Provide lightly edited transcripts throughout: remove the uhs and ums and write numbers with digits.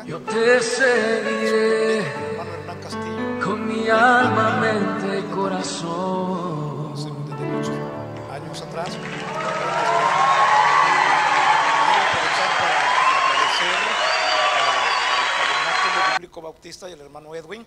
Yo te seguiré hermano Hernán Castillo, con mi alma, mente y corazón. desde muchos años atrás. Quiero aprovechar para agradecer al Tabernáculo Bíblico Bautista y al hermano Edwin.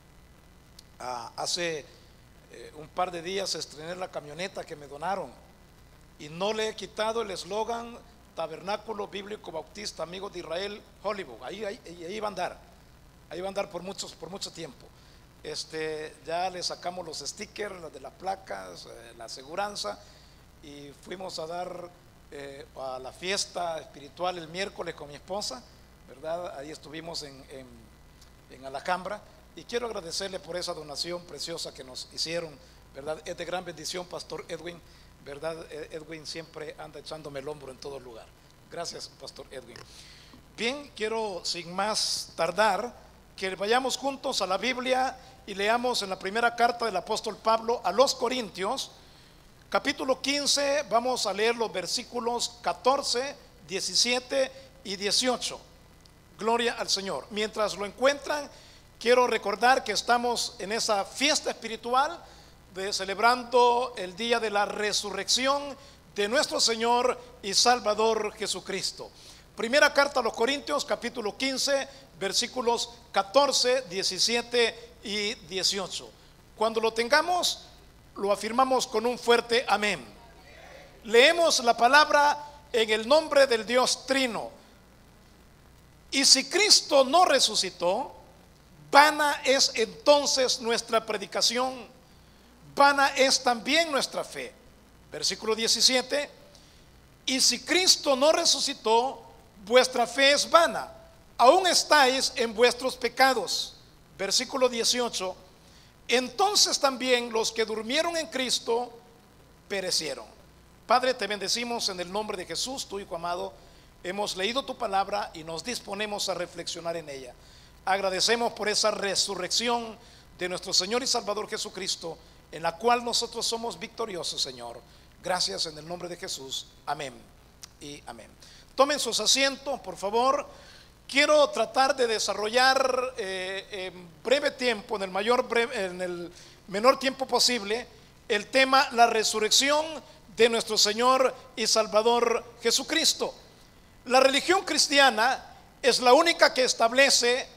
Hace un par de días estrené la camioneta que me donaron y no le he quitado el eslogan Tabernáculo Bíblico Bautista, Amigos de Israel, Hollywood. Ahí va a andar por mucho tiempo. Ya le sacamos los stickers, las de las placas, la aseguranza, y fuimos a dar a la fiesta espiritual el miércoles con mi esposa, ¿verdad? Ahí estuvimos en Alhambra, y quiero agradecerle por esa donación preciosa que nos hicieron, ¿verdad? Es de gran bendición, Pastor Edwin, ¿verdad? Edwin siempre anda echándome el hombro en todo lugar. Gracias, Pastor Edwin. Bien, quiero sin más tardar que vayamos juntos a la Biblia y leamos en la primera carta del apóstol Pablo a los Corintios, capítulo 15, vamos a leer los versículos 14, 17 y 18. Gloria al Señor. Mientras lo encuentran, quiero recordar que estamos en esa fiesta espiritual celebrando el día de la resurrección de nuestro Señor y Salvador Jesucristo. Primera carta a los Corintios, capítulo 15, versículos 14, 17 y 18. Cuando lo tengamos, lo afirmamos con un fuerte amén. Leemos la palabra en el nombre del Dios Trino. Y si Cristo no resucitó, vana es entonces nuestra predicación, vana es también nuestra fe. Versículo 17. Y si Cristo no resucitó, vuestra fe es vana, aún estáis en vuestros pecados. Versículo 18. Entonces también los que durmieron en Cristo perecieron. Padre, te bendecimos en el nombre de Jesús, tu Hijo amado. Hemos leído tu palabra y nos disponemos a reflexionar en ella. Agradecemos por esa resurrección de nuestro Señor y Salvador Jesucristo, en la cual nosotros somos victoriosos, Señor. Gracias en el nombre de Jesús. Amén y amén. Tomen sus asientos, por favor. Quiero tratar de desarrollar en breve tiempo, en el menor tiempo posible, el tema la resurrección de nuestro Señor y Salvador Jesucristo. La religión cristiana es la única que establece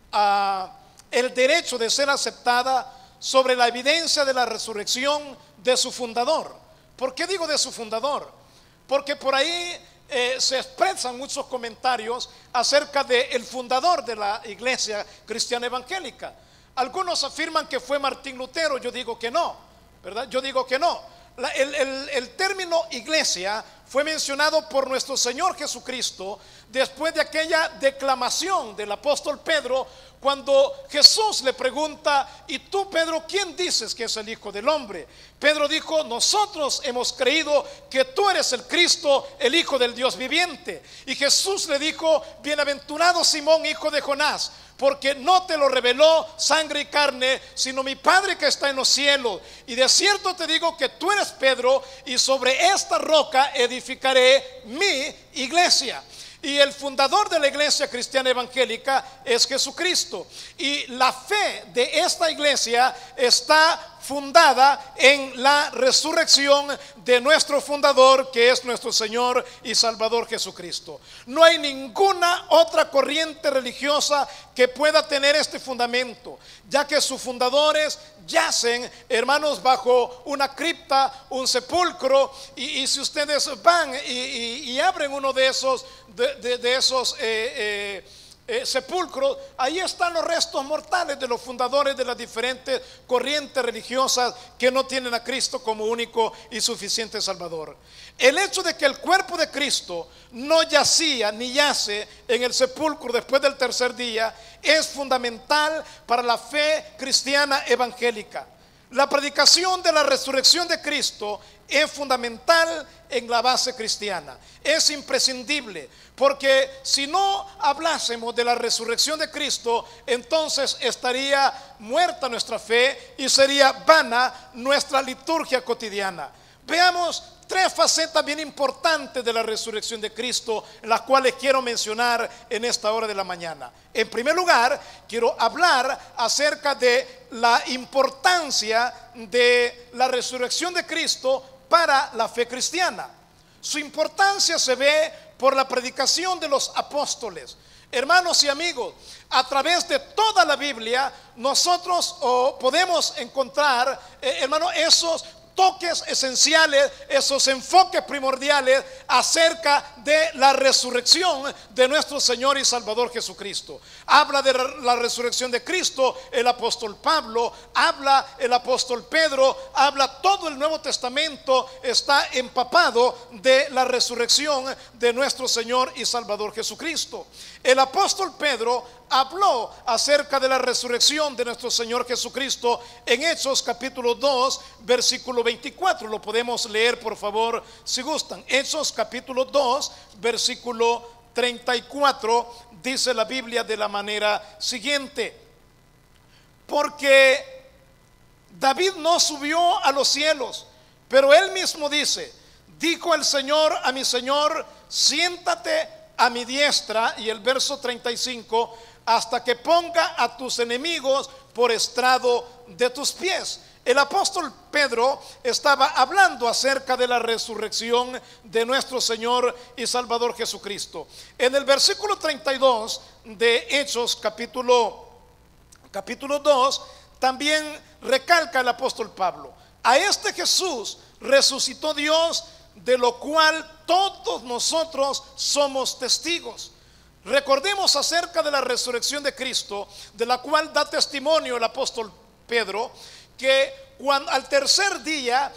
el derecho de ser aceptada sobre la evidencia de la resurrección de su fundador. ¿Por qué digo de su fundador? Porque por ahí se expresan muchos comentarios acerca del fundador de la iglesia cristiana evangélica. Algunos afirman que fue Martín Lutero, yo digo que no, ¿verdad? Yo digo que no. El término iglesia fue mencionado por nuestro Señor Jesucristo después de aquella declamación del apóstol Pedro, cuando Jesús le pregunta: ¿y tú, Pedro, quién dices que es el Hijo del Hombre? Pedro dijo: nosotros hemos creído que tú eres el Cristo, el Hijo del Dios viviente. Y Jesús le dijo: bienaventurado Simón, hijo de Jonás, porque no te lo reveló sangre y carne, sino mi Padre que está en los cielos. Y de cierto te digo que tú eres Pedro, y sobre esta roca edificaré mi iglesia. Y el fundador de la iglesia cristiana evangélica es Jesucristo. Y la fe de esta iglesia está fundada en la resurrección de nuestro fundador, que es nuestro Señor y Salvador Jesucristo. No hay ninguna otra corriente religiosa que pueda tener este fundamento, ya que sus fundadores yacen, hermanos, bajo una cripta, un sepulcro, y si ustedes van y abren uno de esos sepulcros, ahí están los restos mortales de los fundadores de las diferentes corrientes religiosas que no tienen a Cristo como único y suficiente Salvador. El hecho de que el cuerpo de Cristo no yacía ni yace en el sepulcro después del tercer día es fundamental para la fe cristiana evangélica. La predicación de la resurrección de Cristo es fundamental en la base cristiana, es imprescindible, porque si no hablásemos de la resurrección de Cristo, entonces estaría muerta nuestra fe y sería vana nuestra liturgia cotidiana. Veamos tres facetas bien importantes de la resurrección de Cristo, las cuales quiero mencionar en esta hora de la mañana. En primer lugar, quiero hablar acerca de la importancia de la resurrección de Cristo para la fe cristiana. Su importancia se ve por la predicación de los apóstoles. Hermanos y amigos, a través de toda la Biblia nosotros podemos encontrar, hermanos, esos toques esenciales, esos enfoques primordiales acerca de la resurrección de nuestro Señor y Salvador Jesucristo. Habla de la resurrección de Cristo el apóstol Pablo, habla el apóstol Pedro, habla todo el Nuevo Testamento, está empapado de la resurrección de nuestro Señor y Salvador Jesucristo. El apóstol Pedro habló acerca de la resurrección de nuestro Señor Jesucristo en Hechos capítulo 2 versículo 24. Lo podemos leer, por favor, si gustan. Hechos capítulo 2 versículo 34, dice la Biblia de la manera siguiente: porque David no subió a los cielos, pero él mismo dice: dijo el Señor a mi Señor, siéntate a mi diestra. Y el verso 35: hasta que ponga a tus enemigos por estrado de tus pies. El apóstol Pedro estaba hablando acerca de la resurrección de nuestro Señor y Salvador Jesucristo. En el versículo 32 de Hechos capítulo 2 también recalca el apóstol Pablo: a este Jesús resucitó Dios, de lo cual todos nosotros somos testigos. Recordemos acerca de la resurrección de Cristo, de la cual da testimonio el apóstol Pedro, que cuando al tercer día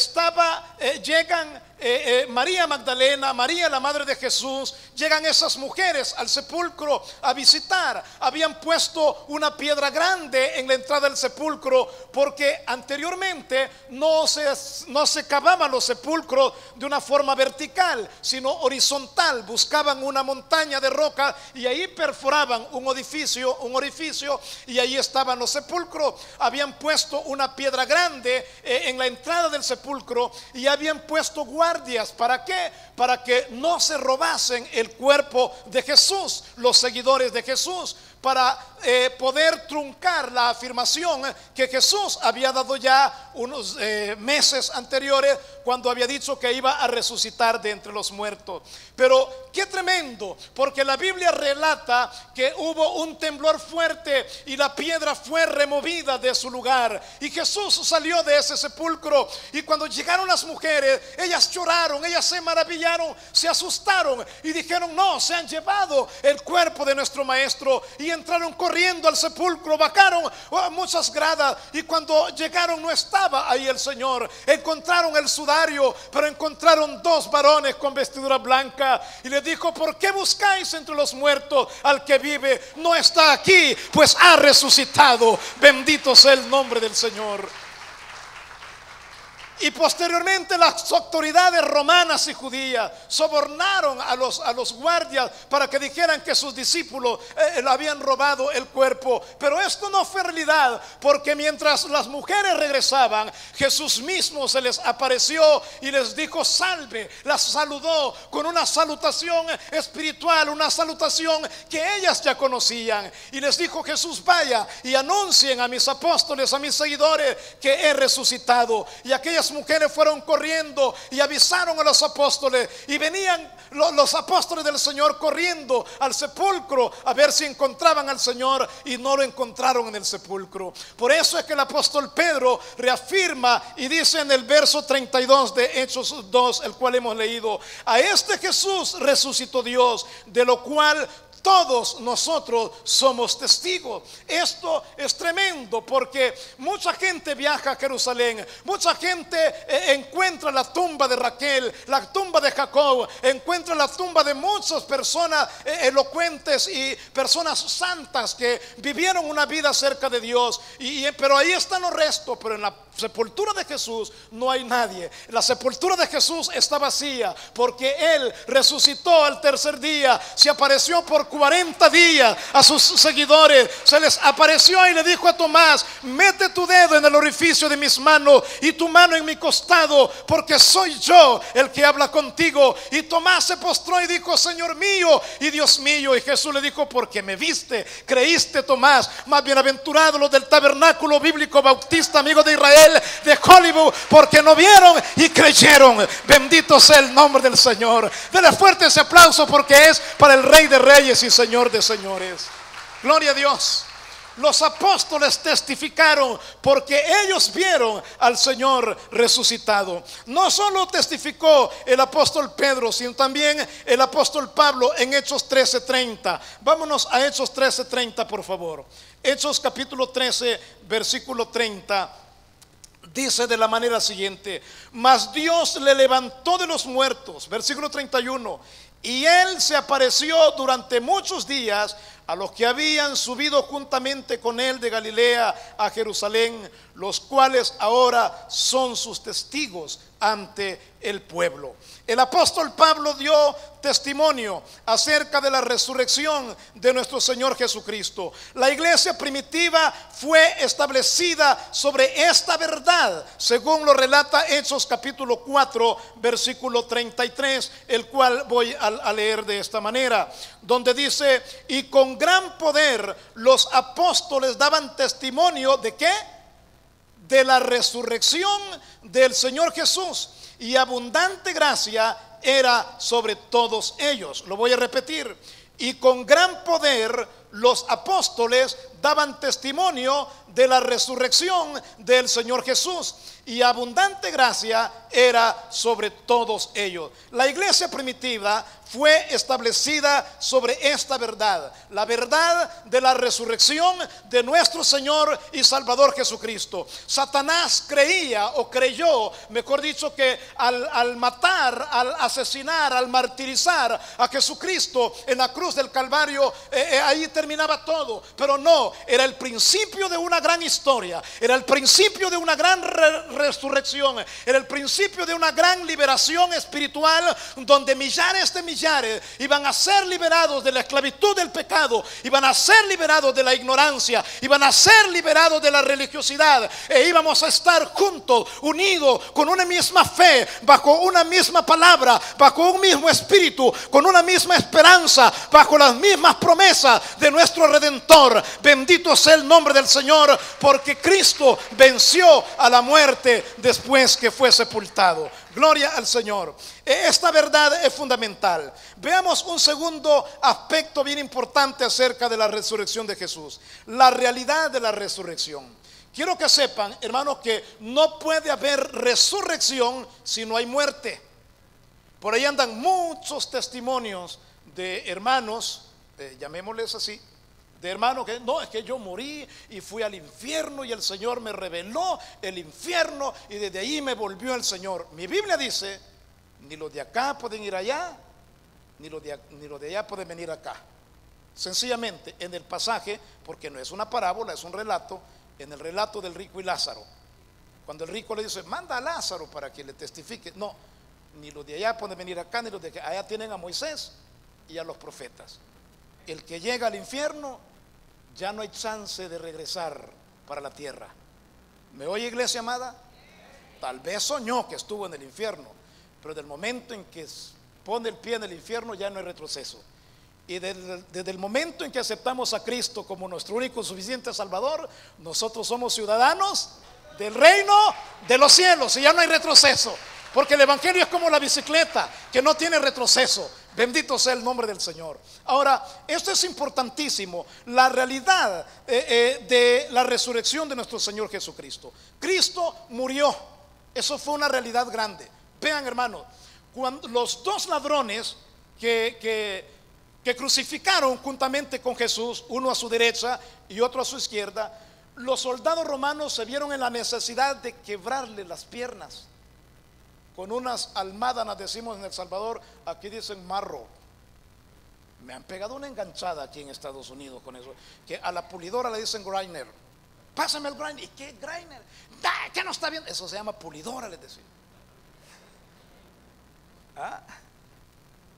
llegan María Magdalena, María la madre de Jesús, llegan esas mujeres al sepulcro a visitar. Habían puesto una piedra grande en la entrada del sepulcro, porque anteriormente no se cavaban los sepulcros de una forma vertical, sino horizontal. Buscaban una montaña de roca y ahí perforaban un orificio, y ahí estaban los sepulcros. Habían puesto una piedra grande en la entrada del sepulcro y habían puesto guardias. ¿Para qué? Para que no se robasen el cuerpo de Jesús, los seguidores de Jesús, para poder truncar la afirmación que Jesús había dado ya unos meses anteriores, cuando había dicho que iba a resucitar de entre los muertos. Pero qué tremendo, porque la Biblia relata que hubo un temblor fuerte y la piedra fue removida de su lugar, y Jesús salió de ese sepulcro. Y cuando llegaron las mujeres, ellas lloraron, ellas se maravillaron, se asustaron y dijeron: no, se han llevado el cuerpo de nuestro maestro. Y entraron corriendo al sepulcro, bajaron muchas gradas, y cuando llegaron no estaba ahí el Señor. Encontraron el sudario, pero encontraron dos varones con vestidura blanca, y les dijo: ¿por qué buscáis entre los muertos al que vive? No está aquí, pues ha resucitado. Bendito sea el nombre del Señor. Y posteriormente las autoridades romanas y judías sobornaron a los guardias para que dijeran que sus discípulos le habían robado el cuerpo. Pero esto no fue realidad, porque mientras las mujeres regresaban, Jesús mismo se les apareció y les dijo: salve. Las saludó con una salutación espiritual, una salutación que ellas ya conocían. Y les dijo Jesús: vaya y anuncien a mis apóstoles, a mis seguidores, que he resucitado. Y aquellas mujeres fueron corriendo y avisaron a los apóstoles, y venían los apóstoles del Señor corriendo al sepulcro a ver si encontraban al Señor, y no lo encontraron en el sepulcro. Por eso es que el apóstol Pedro reafirma y dice en el verso 32 de Hechos 2, el cual hemos leído: a este Jesús resucitó Dios, de lo cual todos nosotros somos testigos. Esto es tremendo, porque mucha gente viaja a Jerusalén, mucha gente encuentra la tumba de Raquel, la tumba de Jacob, encuentra la tumba de muchas personas elocuentes y personas santas que vivieron una vida cerca de Dios, pero ahí están los restos. Pero en la sepultura de Jesús no hay nadie. La sepultura de Jesús está vacía, porque Él resucitó al tercer día, se apareció por 40 días a sus seguidores, se les apareció y le dijo a Tomás: mete tu dedo en el orificio de mis manos y tu mano en mi costado, porque soy yo el que habla contigo. Y Tomás se postró y dijo: Señor mío y Dios mío. Y Jesús le dijo: porque me viste, creíste, Tomás. Más bienaventurados los del Tabernáculo Bíblico Bautista, amigo de Israel, de Hollywood, porque no vieron y creyeron. Bendito sea el nombre del Señor. Denle fuerte ese aplauso, porque es para el Rey de Reyes y Señor de Señores. Gloria a Dios. Los apóstoles testificaron porque ellos vieron al Señor resucitado. No solo testificó el apóstol Pedro, sino también el apóstol Pablo en Hechos 13:30. Vámonos a Hechos 13:30, por favor. Hechos capítulo 13, versículo 30. Dice de la manera siguiente: mas Dios le levantó de los muertos, versículo 31, y él se apareció durante muchos días a los que habían subido juntamente con él de Galilea a Jerusalén, los cuales ahora son sus testigos ante el pueblo. El apóstol Pablo dio testimonio acerca de la resurrección de nuestro Señor Jesucristo. La iglesia primitiva fue establecida sobre esta verdad, según lo relata Hechos capítulo 4, versículo 33, el cual voy a leer de esta manera, donde dice: y con gran poder los apóstoles daban testimonio ¿de qué? De la resurrección del Señor Jesús, y abundante gracia era sobre todos ellos. Lo voy a repetir: y con gran poder los apóstoles daban testimonio de la resurrección del Señor Jesús, y abundante gracia era sobre todos ellos. La iglesia primitiva fue establecida sobre esta verdad, la verdad de la resurrección de nuestro Señor y Salvador Jesucristo. Satanás creía, o creyó, mejor dicho, que al matar, al asesinar, al martirizar a Jesucristo en la cruz del Calvario, ahí terminaba todo. Pero no, era el principio de una gran historia, era el principio de una gran resurrección, era el principio de una gran liberación espiritual, donde millares de millares iban a ser liberados de la esclavitud del pecado, iban a ser liberados de la ignorancia, iban a ser liberados de la religiosidad, e íbamos a estar juntos, unidos, con una misma fe, bajo una misma palabra, bajo un mismo espíritu, con una misma esperanza, bajo las mismas promesas de nuestro Redentor. Bendito sea el nombre del Señor, porque Cristo venció a la muerte después que fue sepultado. Gloria al Señor. Esta verdad es fundamental. Veamos un segundo aspecto bien importante acerca de la resurrección de Jesús: la realidad de la resurrección. Quiero que sepan, hermanos, que no puede haber resurrección si no hay muerte. Por ahí andan muchos testimonios de hermanos, llamémosles así, de hermanos que no, es que yo morí y fui al infierno y el Señor me reveló el infierno y desde ahí me volvió el Señor. Mi Biblia dice: ni los de acá pueden ir allá, ni los de allá pueden venir acá. Sencillamente en el pasaje, porque no es una parábola, es un relato, en el relato del rico y Lázaro, cuando el rico le dice: manda a Lázaro para que le testifique. No, ni los de allá pueden venir acá, ni los de acá. Allá tienen a Moisés y a los profetas. El que llega al infierno ya no hay chance de regresar para la tierra. ¿Me oye, iglesia amada? Tal vez soñó que estuvo en el infierno, pero del momento en que pone el pie en el infierno ya no hay retroceso. Y desde el momento en que aceptamos a Cristo como nuestro único suficiente Salvador, nosotros somos ciudadanos del reino de los cielos, y ya no hay retroceso, porque el evangelio es como la bicicleta, que no tiene retroceso. Bendito sea el nombre del Señor. Ahora, esto es importantísimo, la realidad de la resurrección de nuestro Señor Jesucristo. Cristo murió, eso fue una realidad grande. Vean, hermanos, cuando los dos ladrones que crucificaron juntamente con Jesús, uno a su derecha y otro a su izquierda, los soldados romanos se vieron en la necesidad de quebrarle las piernas con unas almádanas, decimos en El Salvador, aquí dicen marro. Me han pegado una enganchada aquí en Estados Unidos con eso, que a la pulidora le dicen grinder. Pásame el grinder. ¿Y qué grinder? ¿Qué no está bien? Eso se llama pulidora, les decía.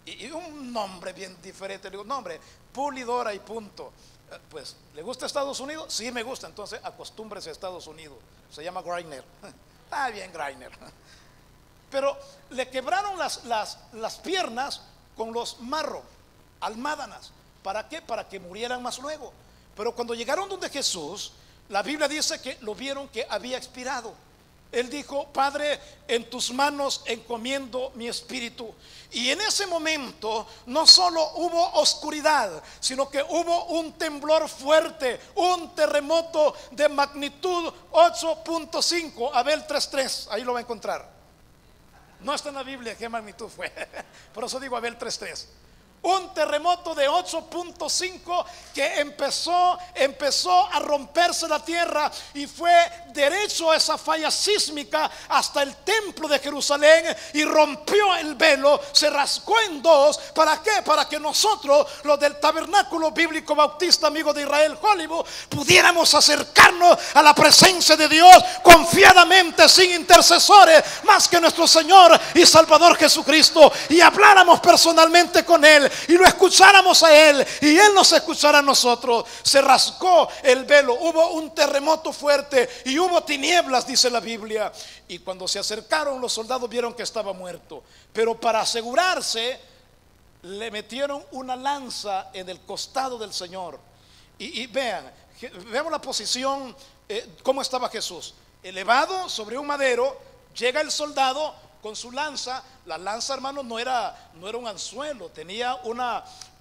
y un nombre bien diferente. Le digo, nombre, Pulidora y punto. Pues, ¿le gusta Estados Unidos? Sí, me gusta. Entonces acostúmbrese a Estados Unidos. Se llama Griner. Está bien, Griner. Pero le quebraron las piernas con los marros, almádanas. ¿Para qué? Para que murieran más luego. Pero cuando llegaron donde Jesús, la Biblia dice que lo vieron que había expirado. Él dijo, Padre, en tus manos encomiendo mi espíritu. Y en ese momento no solo hubo oscuridad, sino que hubo un temblor fuerte, un terremoto de magnitud 8.5, Abel 3.3, ahí lo va a encontrar. No está en la Biblia qué magnitud fue, por eso digo Abel 3.3. Un terremoto de 8.5 que empezó a romperse la tierra y fue derecho a esa falla sísmica hasta el templo de Jerusalén y rompió el velo, se rasgó en dos. ¿Para qué? Para que nosotros, los del Tabernáculo Bíblico Bautista Amigo de Israel Hollywood, pudiéramos acercarnos a la presencia de Dios confiadamente, sin intercesores, más que nuestro Señor y Salvador Jesucristo, y habláramos personalmente con Él y lo escucháramos a Él y Él nos escuchara a nosotros. Se rasgó el velo, hubo un terremoto fuerte y hubo tinieblas, dice la Biblia. Y cuando se acercaron, los soldados vieron que estaba muerto. Pero para asegurarse, le metieron una lanza en el costado del Señor. Y veamos la posición, cómo estaba Jesús. Elevado sobre un madero, llega el soldado con su lanza. La lanza, hermano, no era un anzuelo, tenía una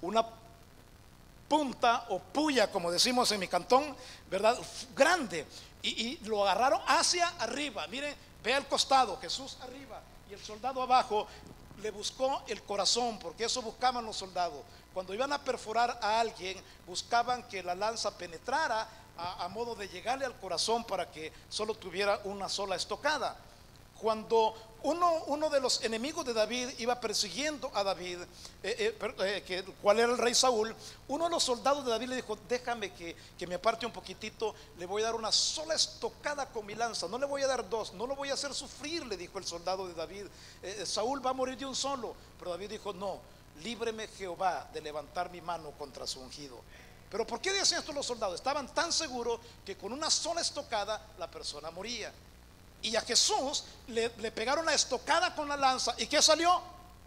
punta o puya, como decimos en mi cantón, ¿verdad? Grande. Y lo agarraron hacia arriba. Miren, vea el costado, Jesús arriba y el soldado abajo. Le buscó el corazón, porque eso buscaban los soldados. Cuando iban a perforar a alguien, buscaban que la lanza penetrara a modo de llegarle al corazón para que solo tuviera una sola estocada. Cuando uno de los enemigos de David iba persiguiendo a David, cuál era el rey Saúl, uno de los soldados de David le dijo, déjame que me aparte un poquitito, le voy a dar una sola estocada con mi lanza, no le voy a dar dos, no lo voy a hacer sufrir, le dijo el soldado de David. Saúl va a morir de un solo. Pero David dijo, no, líbreme Jehová de levantar mi mano contra su ungido. Pero ¿por qué decían esto los soldados? Estaban tan seguros que con una sola estocada la persona moría. Y a Jesús le pegaron la estocada con la lanza. ¿Y qué salió?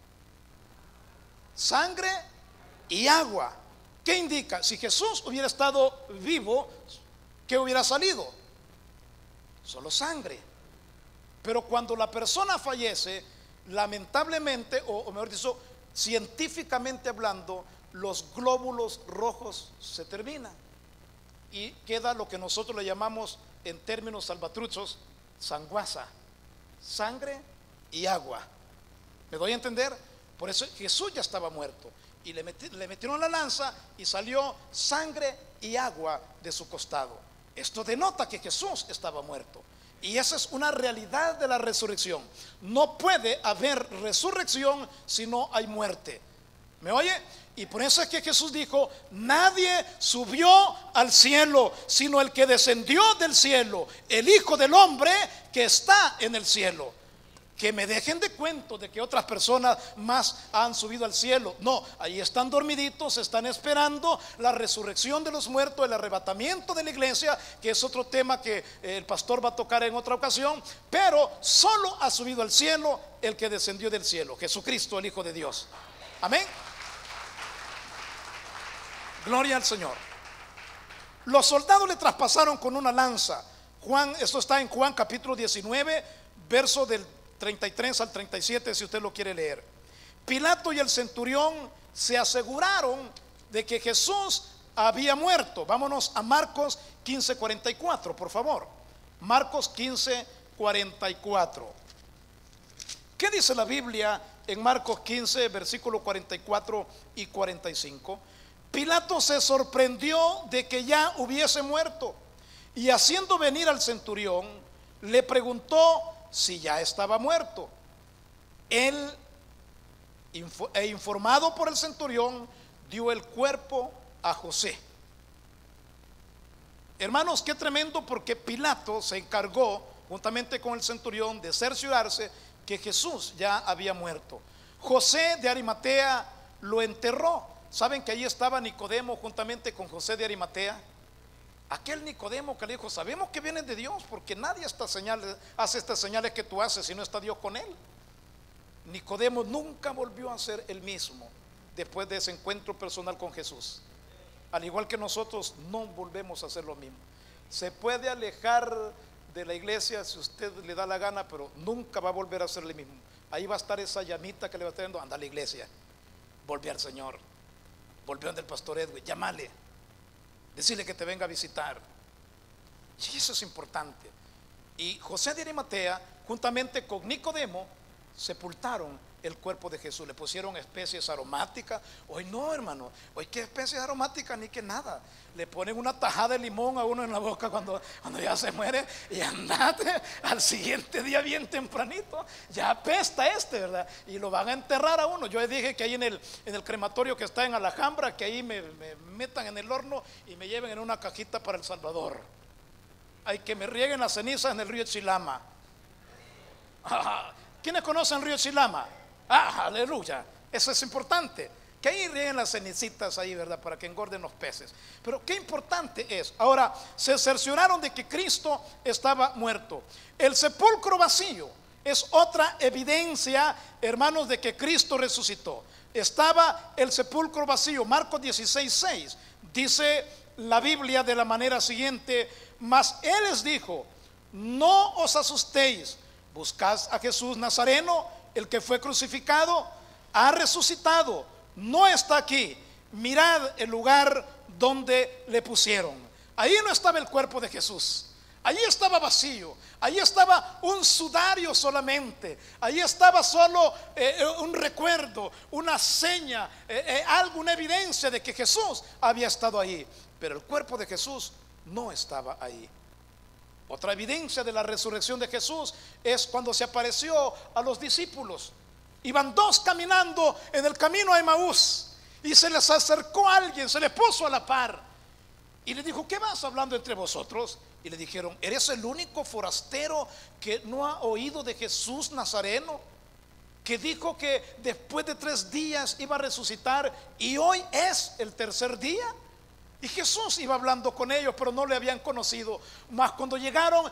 Sangre y agua. ¿Qué indica? Si Jesús hubiera estado vivo, ¿qué hubiera salido? Solo sangre. Pero cuando la persona fallece, lamentablemente, o mejor dicho, científicamente hablando, los glóbulos rojos se terminan y queda lo que nosotros le llamamos en términos salvatruchos sanguaza, sangre y agua. ¿Me doy a entender? Por eso Jesús ya estaba muerto y le metieron la lanza y salió sangre y agua de su costado. Esto denota que Jesús estaba muerto. Y esa es una realidad de la resurrección. No puede haber resurrección si no hay muerte. ¿Me oye? Y por eso es que Jesús dijo, nadie subió al cielo, sino el que descendió del cielo, el Hijo del Hombre que está en el cielo. Que me dejen de cuento de que otras personas más han subido al cielo. No, ahí están dormiditos, están esperando la resurrección de los muertos, el arrebatamiento de la iglesia, que es otro tema que el pastor va a tocar en otra ocasión. Pero solo ha subido al cielo el que descendió del cielo, Jesucristo, el Hijo de Dios. Amén. Gloria al Señor. Los soldados le traspasaron con una lanza. Esto está en Juan capítulo 19, verso del 33 al 37, si usted lo quiere leer. Pilato y el centurión se aseguraron de que Jesús había muerto. Vámonos a Marcos 15:44, por favor. Marcos 15:44. ¿Qué dice la Biblia en Marcos 15, versículo 44 y 45? Pilato se sorprendió de que ya hubiese muerto y haciendo venir al centurión le preguntó si ya estaba muerto. Él, informado por el centurión, dio el cuerpo a José. Hermanos, qué tremendo, porque Pilato se encargó juntamente con el centurión de cerciorarse que Jesús ya había muerto. José de Arimatea lo enterró. ¿Saben que allí estaba Nicodemo juntamente con José de Arimatea? Aquel Nicodemo que le dijo: sabemos que vienen de Dios, porque nadie hace estas señales que tú haces si no está Dios con él. Nicodemo nunca volvió a ser el mismo después de ese encuentro personal con Jesús. Al igual que nosotros, no volvemos a hacer lo mismo. Se puede alejar de la iglesia si usted le da la gana, pero nunca va a volver a ser el mismo. Ahí va a estar esa llamita que le va a estar dando: anda a la iglesia, volvió al Señor, volvió del pastor Edwin, llámale, decirle que te venga a visitar. Y eso es importante. Y José de Arimatea, juntamente con Nicodemo, sepultaron el cuerpo de Jesús. Le pusieron especies aromáticas. Hoy no, hermano, hoy qué especies aromáticas ni que nada. Le ponen una tajada de limón a uno en la boca cuando ya se muere, y andate al siguiente día bien tempranito, ya apesta ¿verdad? Y lo van a enterrar a uno. Yo dije que ahí en el crematorio que está en Alhambra, que ahí me metan en el horno y me lleven en una cajita para El Salvador. Hay que me rieguen las cenizas en el río Chilama. ¿Quiénes conocen el río Chilama? Aleluya. Eso es importante, que ahí rieguen las cenicitas ahí, ¿verdad? Para que engorden los peces. Pero qué importante es. Ahora, se cercioraron de que Cristo estaba muerto. El sepulcro vacío es otra evidencia, hermanos, de que Cristo resucitó. Estaba el sepulcro vacío. Marcos 16:6 dice la Biblia de la manera siguiente: mas Él les dijo: no os asustéis, buscad a Jesús Nazareno, el que fue crucificado, ha resucitado, no está aquí. Mirad el lugar donde le pusieron. Ahí no estaba el cuerpo de Jesús. Allí estaba vacío. Allí estaba un sudario solamente. Allí estaba solo un recuerdo, una seña, alguna evidencia de que Jesús había estado ahí. Pero el cuerpo de Jesús no estaba ahí. Otra evidencia de la resurrección de Jesús es cuando se apareció a los discípulos. Iban dos caminando en el camino a Emaús, y se les acercó alguien, se les puso a la par y le dijo: ¿qué vas hablando entre vosotros? Y le dijeron: ¿eres el único forastero que no ha oído de Jesús Nazareno, que dijo que después de 3 días iba a resucitar, y hoy es el tercer día? Y Jesús iba hablando con ellos, pero no le habían conocido. Mas cuando llegaron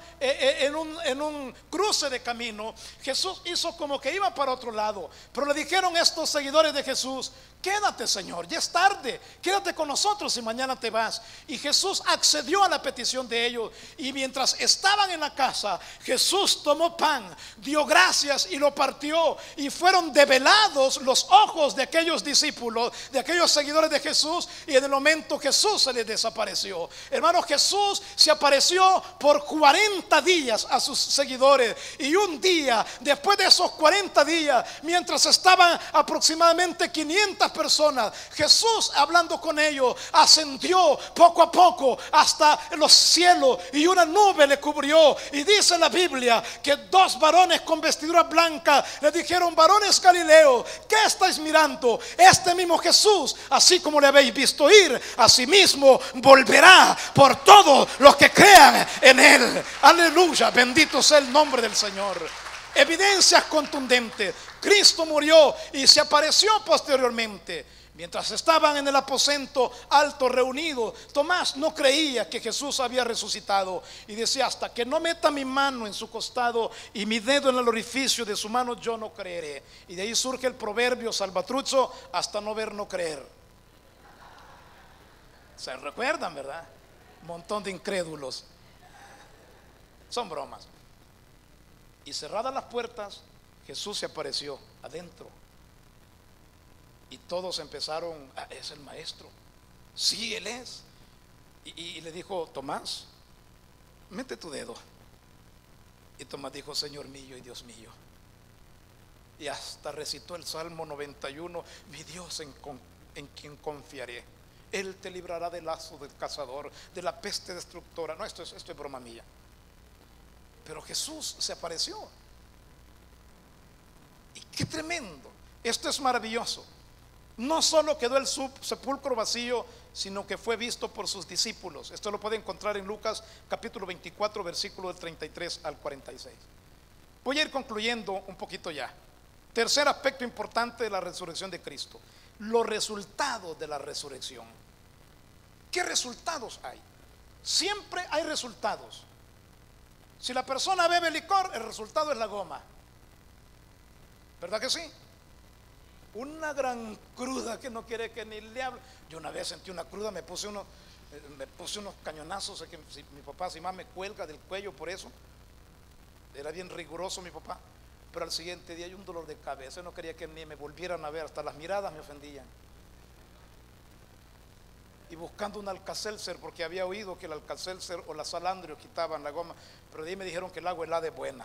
en un cruce de camino, Jesús hizo como que iba para otro lado. Pero le dijeron estos seguidores de Jesús: quédate, Señor, ya es tarde, quédate con nosotros y mañana te vas. Y Jesús accedió a la petición de ellos. Y mientras estaban en la casa, Jesús tomó pan, dio gracias y lo partió. Y fueron develados los ojos de aquellos discípulos, de aquellos seguidores de Jesús. Y en el momento Jesús se les desapareció. Hermanos, Jesús se apareció por 40 días a sus seguidores. Y un día, después de esos 40 días, mientras estaban aproximadamente 500 personas, Jesús, hablando con ellos, ascendió poco a poco hasta los cielos, y una nube le cubrió. Y dice la Biblia que 2 varones con vestiduras blancas le dijeron: varones galileos, ¿qué estáis mirando? Este mismo Jesús, así como le habéis visto ir, así mismo volverá por todos los que crean en él. Aleluya, bendito sea el nombre del Señor. Evidencias contundentes. Cristo murió y se apareció posteriormente. Mientras estaban en el aposento alto reunidos, Tomás no creía que Jesús había resucitado y decía: hasta que no meta mi mano en su costado y mi dedo en el orificio de su mano, yo no creeré. Y de ahí surge el proverbio salvatrucho: hasta no ver, no creer. Se recuerdan, ¿verdad? Un montón de incrédulos. Son bromas. Y cerradas las puertas, Jesús se apareció adentro. Y todos empezaron: es el maestro. Sí, él es. Y le dijo: Tomás, mete tu dedo. Y Tomás dijo: Señor mío y Dios mío. Y hasta recitó el Salmo 91: mi Dios en quien confiaré. Él te librará del lazo del cazador, de la peste destructora. No, esto es broma mía. Pero Jesús se apareció. Y qué tremendo. Esto es maravilloso. No solo quedó el sepulcro vacío, sino que fue visto por sus discípulos. Esto lo puede encontrar en Lucas capítulo 24, versículo del 33 al 46. Voy a ir concluyendo un poquito ya. Tercer aspecto importante de la resurrección de Cristo: los resultados de la resurrección. ¿Qué resultados hay? Siempre hay resultados. Si la persona bebe licor, el resultado es la goma, ¿verdad que sí? Una gran cruda que no quiere que ni le hable. Yo una vez sentí una cruda, me puse unos cañonazos, que si mi papá, si más me cuelga del cuello por eso. Era bien riguroso mi papá. Pero al siguiente día hay un dolor de cabeza, no quería que ni me volvieran a ver, hasta las miradas me ofendían. Y buscando un Alka-Seltzer, porque había oído que el Alka-Seltzer o la Salandrio quitaban la goma, pero de ahí me dijeron que el agua helada es buena.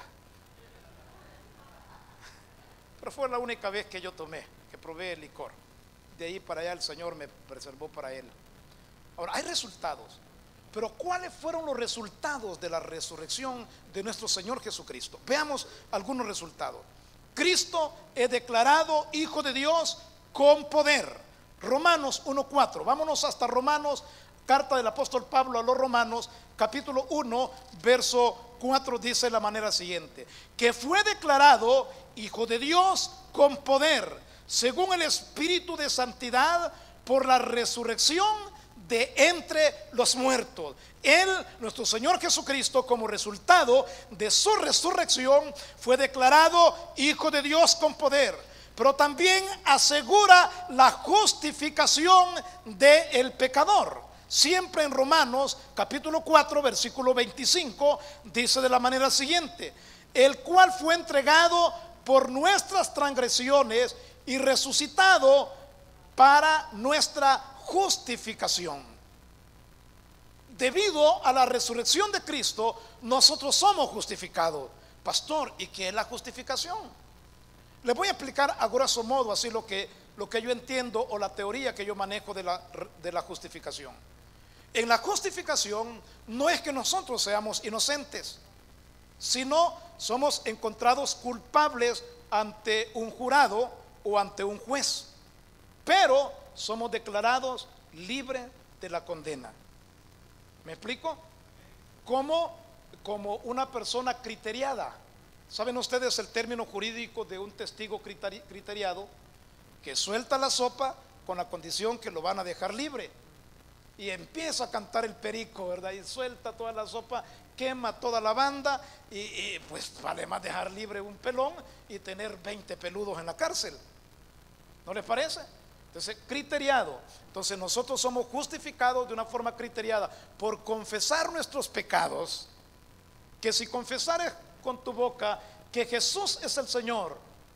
Pero fue la única vez que yo tomé, que probé el licor. De ahí para allá el Señor me preservó para Él. Ahora, hay resultados, pero ¿cuáles fueron los resultados de la resurrección de nuestro Señor Jesucristo? Veamos algunos resultados. Cristo es declarado Hijo de Dios con poder. Romanos 1:4. Vámonos hasta Romanos, carta del apóstol Pablo a los Romanos, capítulo 1, verso 4, dice de la manera siguiente: que fue declarado Hijo de Dios con poder, según el Espíritu de santidad, por la resurrección de entre los muertos. Él, nuestro Señor Jesucristo, como resultado de su resurrección, fue declarado Hijo de Dios con poder. Pero también asegura la justificación del pecador. Siempre en Romanos capítulo 4 versículo 25 dice de la manera siguiente: el cual fue entregado por nuestras transgresiones y resucitado para nuestra justificación. Debido a la resurrección de Cristo, nosotros somos justificados. Pastor, ¿y qué es la justificación? Les voy a explicar a grosso modo así lo que yo entiendo, o la teoría que yo manejo de la justificación. En la justificación no es que nosotros seamos inocentes, sino somos encontrados culpables ante un jurado o ante un juez, pero somos declarados libres de la condena. ¿Me explico? Como una persona criteriada. ¿Saben ustedes el término jurídico de un testigo criteriado? Que suelta la sopa con la condición que lo van a dejar libre. Y empieza a cantar el perico, ¿verdad? Y suelta toda la sopa, quema toda la banda y pues vale más dejar libre un pelón y tener 20 peludos en la cárcel. ¿No les parece? Entonces, criteriado. Entonces nosotros somos justificados de una forma criteriada por confesar nuestros pecados. Que si confesares con tu boca que Jesús es el Señor,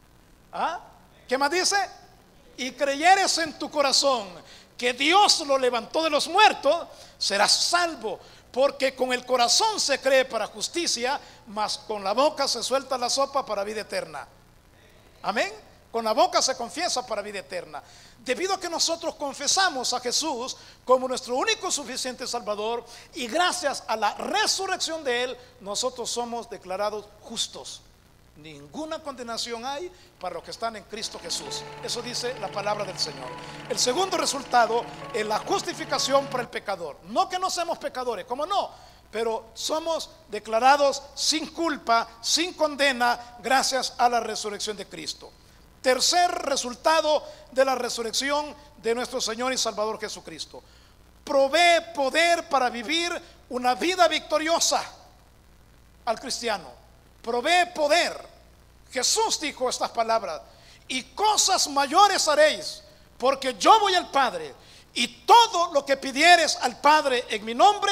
¿qué más dice? Y creyeres en tu corazón que Dios lo levantó de los muertos, serás salvo. Porque con el corazón se cree para justicia, mas con la boca se suelta la sopa para vida eterna. Amén. Con la boca se confiesa para vida eterna. Debido a que nosotros confesamos a Jesús como nuestro único suficiente Salvador, y gracias a la resurrección de Él, nosotros somos declarados justos. Ninguna condenación hay para los que están en Cristo Jesús. Eso dice la palabra del Señor. El segundo resultado es la justificación para el pecador. No que no seamos pecadores, ¿cómo no? Pero somos declarados sin culpa, sin condena, gracias a la resurrección de Cristo. Tercer resultado de la resurrección de nuestro Señor y Salvador Jesucristo: provee poder para vivir una vida victoriosa al cristiano. Provee poder. Jesús dijo estas palabras: y cosas mayores haréis, porque yo voy al Padre, y todo lo que pidieres al Padre en mi nombre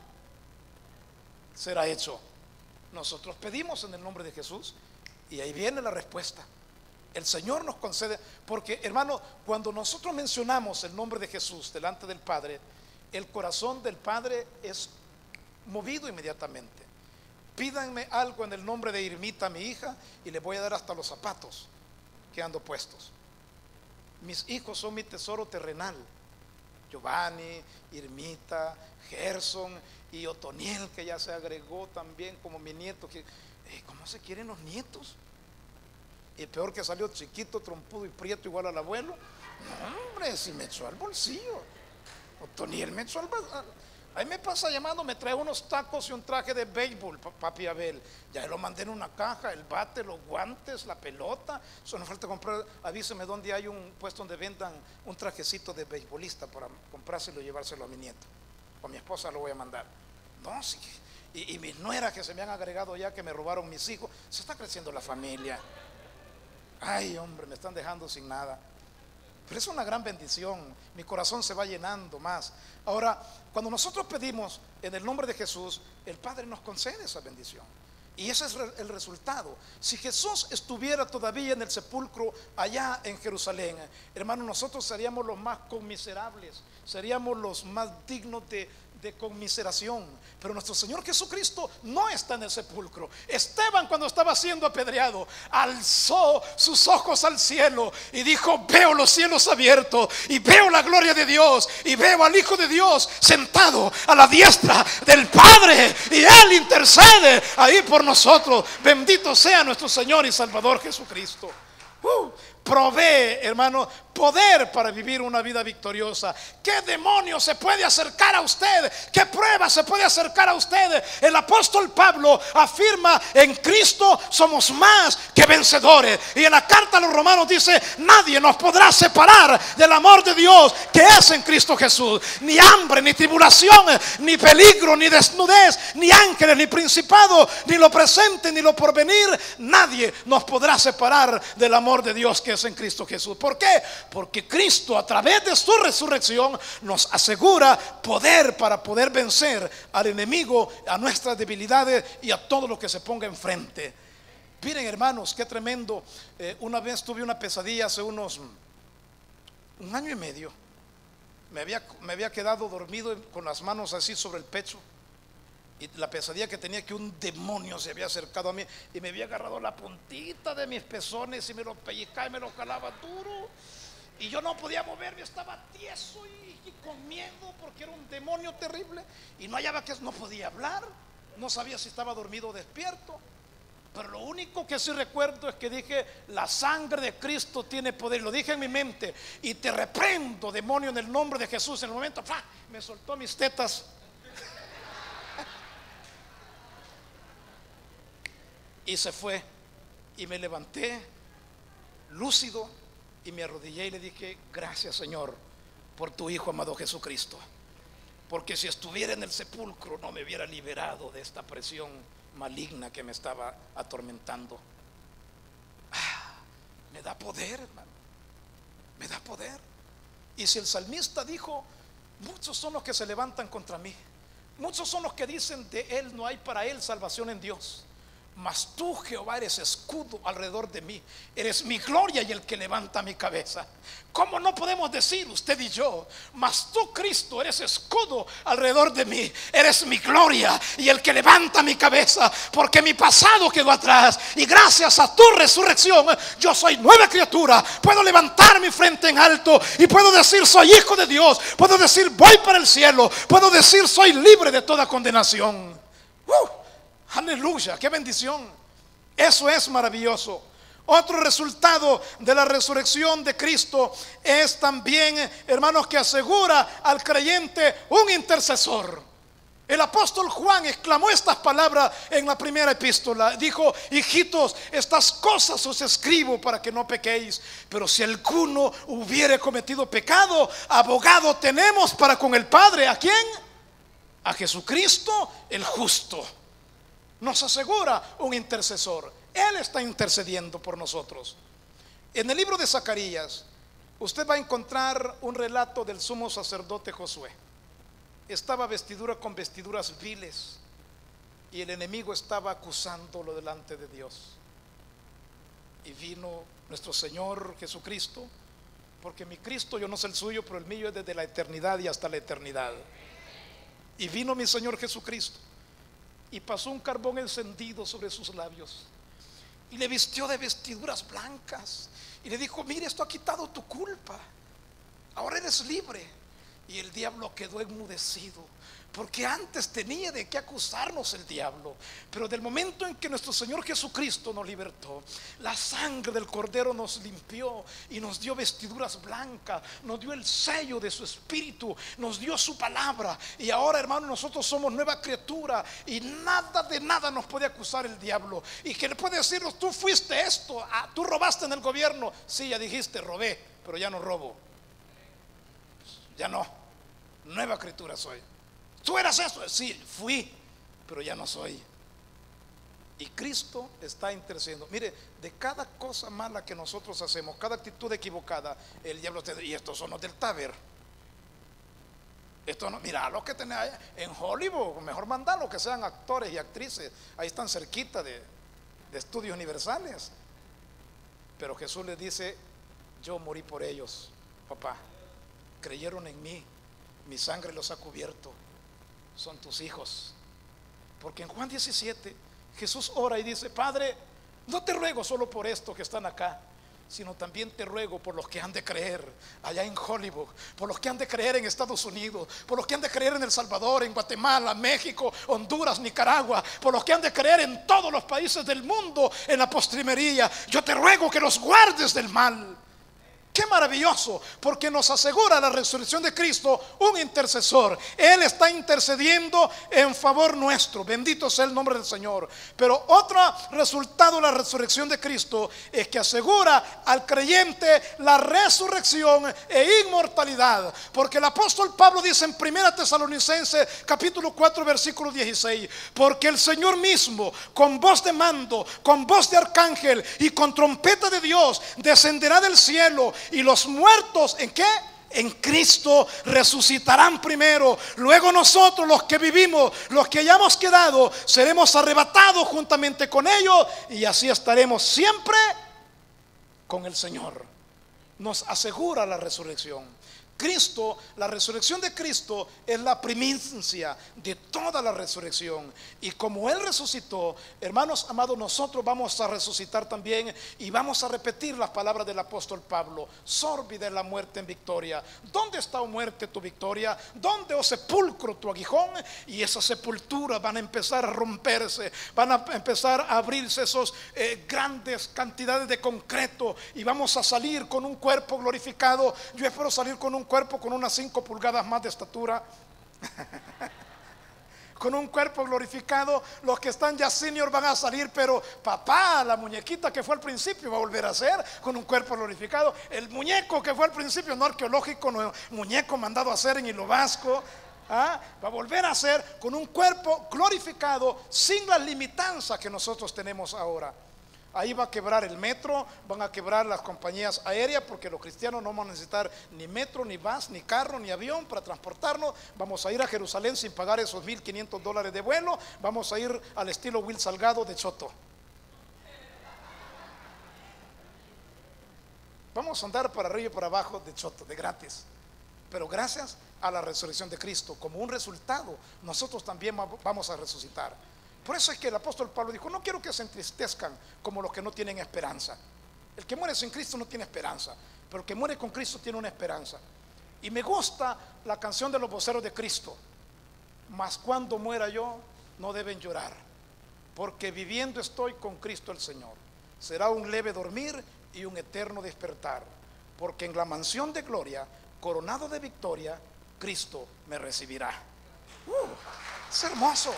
será hecho. Nosotros pedimos en el nombre de Jesús y ahí viene la respuesta. El Señor nos concede, porque hermano, cuando nosotros mencionamos el nombre de Jesús delante del Padre, el corazón del Padre es movido inmediatamente. Pídanme algo en el nombre de Irmita, mi hija, y le voy a dar hasta los zapatos que ando puestos. Mis hijos son mi tesoro terrenal. Giovanni, Irmita, Gerson y Otoniel, que ya se agregó también como mi nieto. ¿Cómo se quieren los nietos? Y peor que salió chiquito, trompudo y prieto igual al abuelo. No, hombre, si me echó al bolsillo. Otoniel me echó al bolsillo. Ahí me pasa llamando, me trae unos tacos y un traje de béisbol, papi Abel. Ya lo mandé en una caja, el bate, los guantes, la pelota. Solo falta comprar, avíseme dónde hay un puesto donde vendan un trajecito de beisbolista para comprárselo y llevárselo a mi nieto. O a mi esposa lo voy a mandar. No, sí. Y mis nueras que se me han agregado ya, que me robaron mis hijos. Se está creciendo la familia. Ay, hombre, me están dejando sin nada. Pero es una gran bendición. Mi corazón se va llenando más. Ahora, cuando nosotros pedimos en el nombre de Jesús, el Padre nos concede esa bendición. Y ese es el resultado. Si Jesús estuviera todavía en el sepulcro allá en Jerusalén, hermano, nosotros seríamos los más conmiserables, seríamos los más dignos de conmiseración. Pero nuestro Señor Jesucristo no está en el sepulcro. Esteban, cuando estaba siendo apedreado, alzó sus ojos al cielo y dijo: veo los cielos abiertos y veo la gloria de Dios y veo al Hijo de Dios sentado a la diestra del Padre, y Él intercede ahí por nosotros. Bendito sea nuestro Señor y Salvador Jesucristo. Provee, hermano, poder para vivir una vida victoriosa. ¿Qué demonio se puede acercar a usted? ¿Qué prueba se puede acercar a usted? El apóstol Pablo afirma: en Cristo somos más que vencedores. Y en la carta a los Romanos dice: nadie nos podrá separar del amor de Dios que es en Cristo Jesús. Ni hambre, ni tribulación, ni peligro, ni desnudez, ni ángeles, ni principado, ni lo presente, ni lo porvenir. Nadie nos podrá separar del amor de Dios que es en Cristo Jesús. ¿Por qué? Porque Cristo, a través de su resurrección, nos asegura poder para poder vencer al enemigo, a nuestras debilidades y a todo lo que se ponga enfrente. Miren, hermanos, qué tremendo. Una vez tuve una pesadilla hace un año y medio. Me había quedado dormido con las manos así sobre el pecho. Y la pesadilla que tenía, que un demonio se había acercado a mí y me había agarrado la puntita de mis pezones y me lo pellizcaba y me lo calaba duro. Y yo no podía moverme, estaba tieso y con miedo, porque era un demonio terrible. Y no hallaba, que no podía hablar, no sabía si estaba dormido o despierto. Pero lo único que sí recuerdo es que dije: la sangre de Cristo tiene poder. Lo dije en mi mente: y te reprendo, demonio, en el nombre de Jesús. En el momento, ¡fua!, me soltó mis tetas. Y se fue. Y me levanté lúcido y me arrodillé y le dije: gracias, Señor, por tu Hijo amado Jesucristo. Porque si estuviera en el sepulcro no me hubiera liberado de esta presión maligna que me estaba atormentando. Me da poder, hermano. Me da poder. Y si el salmista dijo: muchos son los que se levantan contra mí, muchos son los que dicen: de él no hay para él salvación en Dios. Mas tú, Jehová, eres escudo alrededor de mí, eres mi gloria y el que levanta mi cabeza. ¿Cómo no podemos decir usted y yo: mas tú, Cristo, eres escudo alrededor de mí, eres mi gloria y el que levanta mi cabeza? Porque mi pasado quedó atrás y gracias a tu resurrección yo soy nueva criatura. Puedo levantar mi frente en alto y puedo decir: soy hijo de Dios. Puedo decir: voy para el cielo. Puedo decir: soy libre de toda condenación. Aleluya, qué bendición. Eso es maravilloso. Otro resultado de la resurrección de Cristo es también, hermanos, que asegura al creyente un intercesor. El apóstol Juan exclamó estas palabras en la primera epístola. Dijo: hijitos, estas cosas os escribo para que no pequéis. Pero si alguno hubiere cometido pecado, abogado tenemos para con el Padre. ¿A quién? A Jesucristo el justo. Nos asegura un intercesor. Él está intercediendo por nosotros. En el libro de Zacarías usted va a encontrar un relato del sumo sacerdote Josué. Estaba con vestiduras viles y el enemigo estaba acusándolo delante de Dios. Y vino nuestro Señor Jesucristo, porque mi Cristo, yo no sé el suyo, pero el mío es desde la eternidad y hasta la eternidad. Y vino mi Señor Jesucristo y pasó un carbón encendido sobre sus labios y le vistió de vestiduras blancas y le dijo: mire, esto ha quitado tu culpa, ahora eres libre. y el diablo quedó enmudecido, porque antes tenía de qué acusarnos el diablo. Pero del momento en que nuestro Señor Jesucristo nos libertó, la sangre del Cordero nos limpió y nos dio vestiduras blancas, nos dio el sello de su Espíritu, nos dio su palabra. Y ahora, hermano, nosotros somos nueva criatura y nada de nada nos puede acusar el diablo. Y que le puede decirnos: tú fuiste esto, tú robaste en el gobierno. Sí, ya dijiste, robé, pero ya no robo. Ya no, nueva criatura soy. Tú eras eso, sí, fui, pero ya no soy. Y Cristo está intercediendo. Mire, de cada cosa mala que nosotros hacemos, cada actitud equivocada, el diablo te dice: y estos son los del Taber. Esto no, mira lo que tenés allá en Hollywood, mejor mandalo que sean actores y actrices. Ahí están cerquita de estudios universales. Pero Jesús les dice: yo morí por ellos, papá. Creyeron en mí, mi sangre los ha cubierto. Son tus hijos. Porque en Juan 17 Jesús ora y dice: Padre, no te ruego solo por estos que están acá, sino también te ruego por los que han de creer allá en Hollywood, por los que han de creer en Estados Unidos, por los que han de creer en El Salvador, en Guatemala, México, Honduras, Nicaragua, por los que han de creer en todos los países del mundo en la postrimería. Yo te ruego que los guardes del mal. Qué maravilloso, porque nos asegura la resurrección de Cristo un intercesor. Él está intercediendo en favor nuestro. Bendito sea el nombre del Señor. Pero otro resultado de la resurrección de Cristo es que asegura al creyente la resurrección e inmortalidad. Porque el apóstol Pablo dice en 1 Tesalonicenses capítulo 4 versículo 16: porque el Señor mismo, con voz de mando, con voz de arcángel y con trompeta de Dios, descenderá del cielo. Y los muertos, ¿en qué? En Cristo resucitarán primero. Luego nosotros, los que vivimos, los que hayamos quedado, seremos arrebatados juntamente con ellos, y así estaremos siempre con el Señor. Nos asegura la resurrección. Cristo, la resurrección de Cristo es la primicia de toda la resurrección. Y como Él resucitó, hermanos amados, nosotros vamos a resucitar también. Y vamos a repetir las palabras del apóstol Pablo: sórbida es la muerte en victoria. ¿Dónde está, oh muerte, tu victoria? ¿Dónde, oh sepulcro, tu aguijón? Y esas sepulturas van a empezar a romperse, van a empezar a abrirse esos grandes cantidades de concreto, y vamos a salir con un cuerpo glorificado. Yo espero salir con un cuerpo con unas 5 pulgadas más de estatura, con un cuerpo glorificado. Los que están ya senior van a salir, pero papá, la muñequita que fue al principio va a volver a ser con un cuerpo glorificado. El muñeco que fue al principio, no arqueológico, no, muñeco mandado a hacer en Hilo Vasco, va a volver a ser con un cuerpo glorificado, sin las limitanzas que nosotros tenemos ahora. Ahí va a quebrar el metro, van a quebrar las compañías aéreas, porque los cristianos no vamos a necesitar ni metro, ni bus, ni carro, ni avión para transportarnos. Vamos a ir a Jerusalén sin pagar esos $1,500 de vuelo. Vamos a ir al estilo Will Salgado de Choto. Vamos a andar para arriba y para abajo de Choto, de gratis. Pero gracias a la resurrección de Cristo, como un resultado, nosotros también vamos a resucitar. Por eso es que el apóstol Pablo dijo: no quiero que se entristezcan como los que no tienen esperanza. El que muere sin Cristo no tiene esperanza, pero el que muere con Cristo tiene una esperanza. Y me gusta la canción de los voceros de Cristo: mas cuando muera yo, no deben llorar, porque viviendo estoy con Cristo el Señor. Será un leve dormir y un eterno despertar, porque en la mansión de gloria, coronado de victoria, Cristo me recibirá. Es hermoso.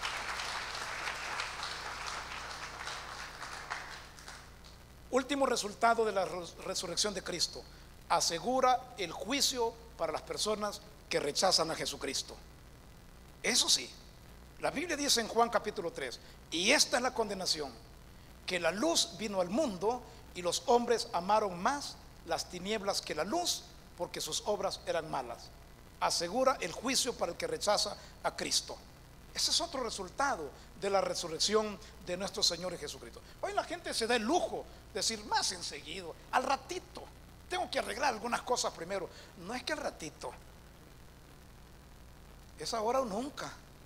Último resultado de la resurrección de Cristo: asegura el juicio para las personas que rechazan a Jesucristo. Eso sí, la Biblia dice en Juan capítulo 3: y esta es la condenación, que la luz vino al mundo, y los hombres amaron más las tinieblas que la luz, porque sus obras eran malas. Asegura el juicio para el que rechaza a Cristo. Ese es otro resultado de la resurrección de nuestro Señor Jesucristo. Hoy la gente se da el lujo de decir: más enseguido, al ratito, tengo que arreglar algunas cosas primero. No es que al ratito, es ahora o nunca,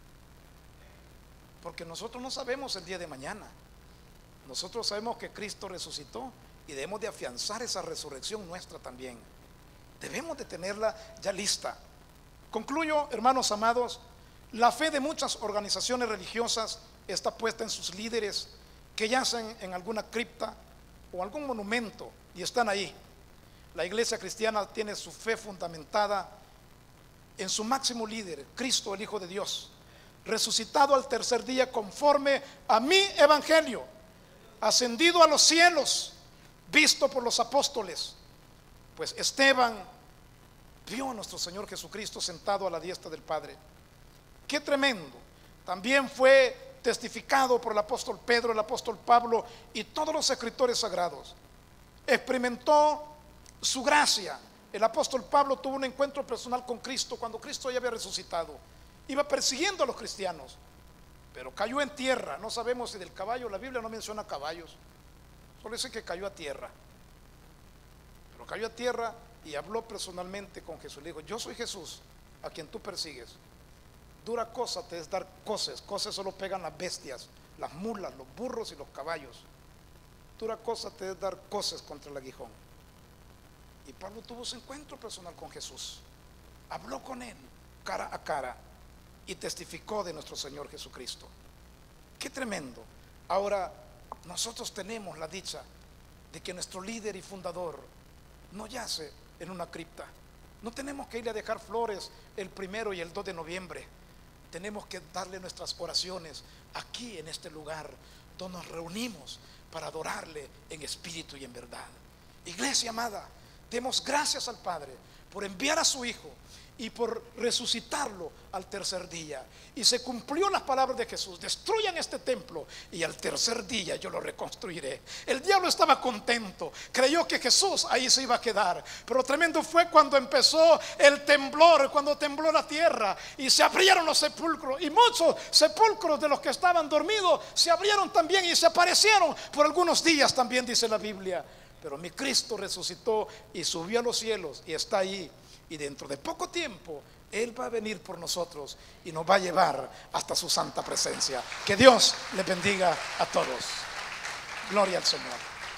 porque nosotros no sabemos el día de mañana. Nosotros sabemos que Cristo resucitó, y debemos de afianzar esa resurrección nuestra también. Debemos de tenerla ya lista. Concluyo, hermanos amados, la fe de muchas organizaciones religiosas está puesta en sus líderes que yacen en alguna cripta o algún monumento y están ahí. La iglesia cristiana tiene su fe fundamentada en su máximo líder, Cristo, el Hijo de Dios, resucitado al tercer día conforme a mi evangelio, ascendido a los cielos, visto por los apóstoles. Pues Esteban vio a nuestro Señor Jesucristo sentado a la diestra del Padre. Qué tremendo. También fue testificado por el apóstol Pedro, el apóstol Pablo y todos los escritores sagrados. Experimentó su gracia. El apóstol Pablo tuvo un encuentro personal con Cristo cuando Cristo ya había resucitado. Iba persiguiendo a los cristianos, pero cayó en tierra. No sabemos si del caballo, la Biblia no menciona caballos, solo dice que cayó a tierra. Pero cayó a tierra y habló personalmente con Jesús. Le dijo: yo soy Jesús a quien tú persigues. Dura cosa te es dar coces. Coces solo pegan las bestias, las mulas, los burros y los caballos. Dura cosa te es dar coces contra el aguijón. Y Pablo tuvo su encuentro personal con Jesús, habló con él cara a cara y testificó de nuestro Señor Jesucristo. Qué tremendo. Ahora nosotros tenemos la dicha de que nuestro líder y fundador no yace en una cripta. No tenemos que irle a dejar flores el 1 y el 2 de noviembre. Tenemos que darle nuestras oraciones aquí en este lugar donde nos reunimos para adorarle en espíritu y en verdad. Iglesia amada, demos gracias al Padre por enviar a su Hijo y por resucitarlo al tercer día. Y se cumplió las palabras de Jesús: destruyan este templo y al tercer día yo lo reconstruiré. El diablo estaba contento, creyó que Jesús ahí se iba a quedar, pero tremendo fue cuando empezó el temblor, cuando tembló la tierra y se abrieron los sepulcros, y muchos sepulcros de los que estaban dormidos se abrieron también y se aparecieron por algunos días también, dice la Biblia. Pero mi Cristo resucitó y subió a los cielos y está ahí. Y dentro de poco tiempo Él va a venir por nosotros y nos va a llevar hasta su santa presencia. Que Dios les bendiga a todos. Gloria al Señor.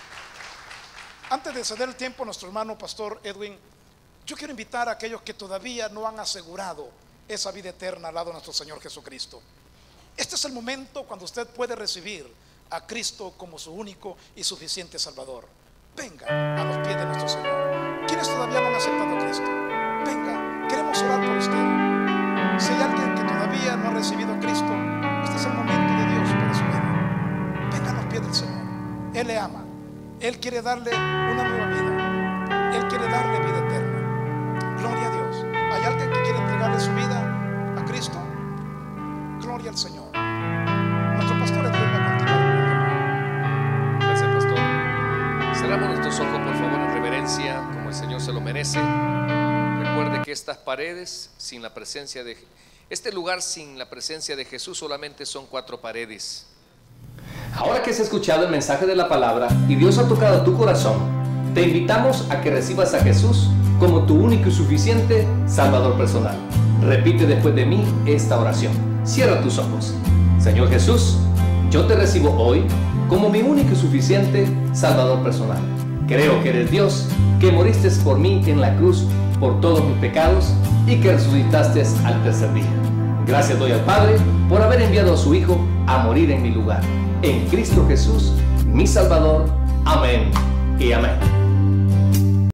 Antes de ceder el tiempo a nuestro hermano pastor Edwin, yo quiero invitar a aquellos que todavía no han asegurado esa vida eterna al lado de nuestro Señor Jesucristo. Este es el momento cuando usted puede recibir a Cristo como su único y suficiente Salvador. Venga a los pies de nuestro Señor. ¿Quiénes todavía no han aceptado a Cristo? Venga, queremos orar por usted. Si hay alguien que todavía no ha recibido a Cristo, este es el momento de Dios para su vida. Venga a los pies del Señor. Él le ama. Él quiere darle una nueva vida. Él quiere darle vida eterna. Gloria a Dios. ¿Hay alguien que quiere entregarle su vida a Cristo? Gloria al Señor. Nuestro pastor Edwin va a continuar. Gracias, pastor. Cerramos nuestros ojos, por favor, en reverencia, como el Señor se lo merece. Recuerde que estas paredes, sin la presencia de este lugar, sin la presencia de Jesús, solamente son 4 paredes. Ahora que has escuchado el mensaje de la palabra y Dios ha tocado tu corazón, te invitamos a que recibas a Jesús como tu único y suficiente Salvador personal. Repite después de mí esta oración. Cierra tus ojos. Señor Jesús, yo te recibo hoy como mi único y suficiente Salvador personal. Creo que eres Dios, que moriste por mí en la cruz por todos mis pecados y que resucitaste al tercer día. Gracias doy al Padre por haber enviado a su Hijo a morir en mi lugar. En Cristo Jesús, mi Salvador. Amén y amén.